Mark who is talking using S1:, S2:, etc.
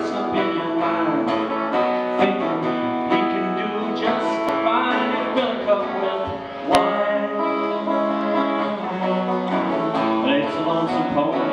S1: dress up in your mind, thinking he can do just fine. You fill a cup with wine, but it's a lonesome pony.